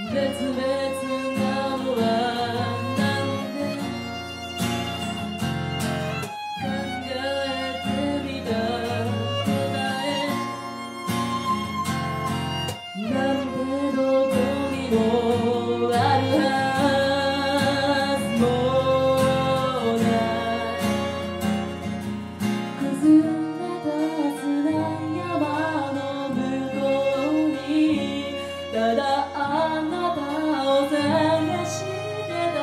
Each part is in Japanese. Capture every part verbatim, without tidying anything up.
別々なのはなんで考えてみた答えなんでどこにもあるはずもない崩れた砂山の向こうにただあなたを探してた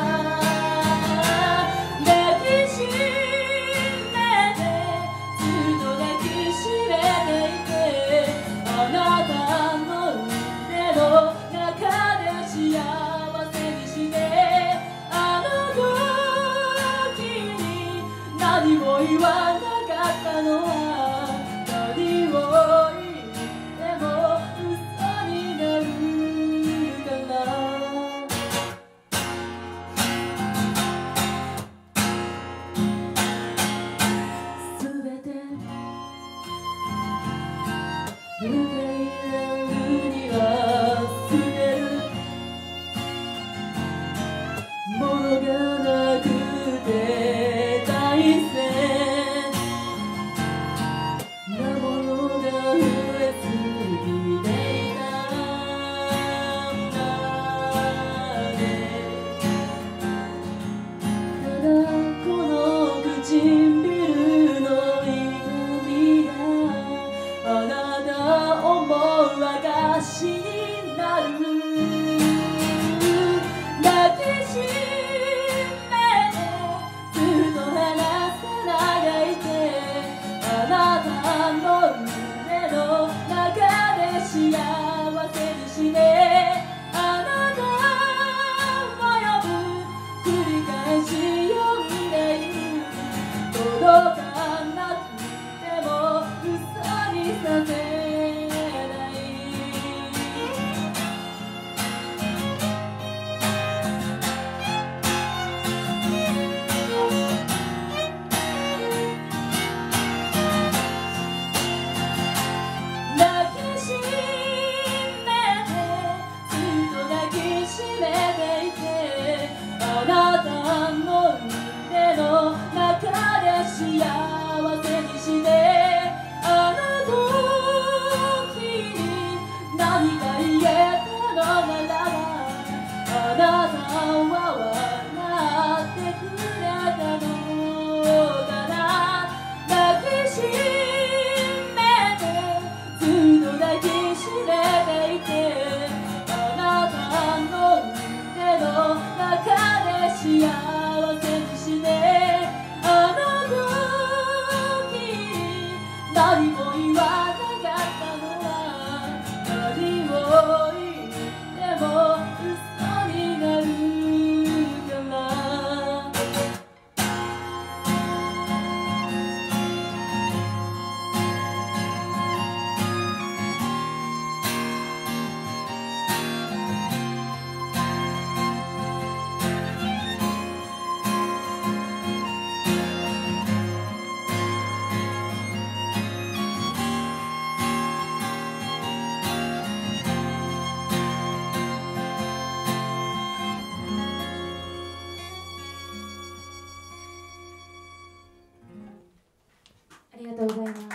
抱きしめてずっと抱きしめていてあなたの腕の中で幸せにしてあの時に何も言わなかったのは何を言っても嘘になる向かい合うには捨てるものがなくて大切なものが増えすぎていたんだねただこの唇の痛みがあなたを思う証になる抱きしめてずっと離さないであなたの胸の中で幸せにしてあなたを呼ぶ繰り返し呼んでいる届かなくても嘘にさせあなたの胸の中で幸せにしてあの時に何か言えたのならばあなたは笑ってくれたのかな抱きしめてずっと抱きしめていてあなたの胸の中幸せにしてあの時に何も言わなかったのは何を言っても嘘になるからありがとうございます。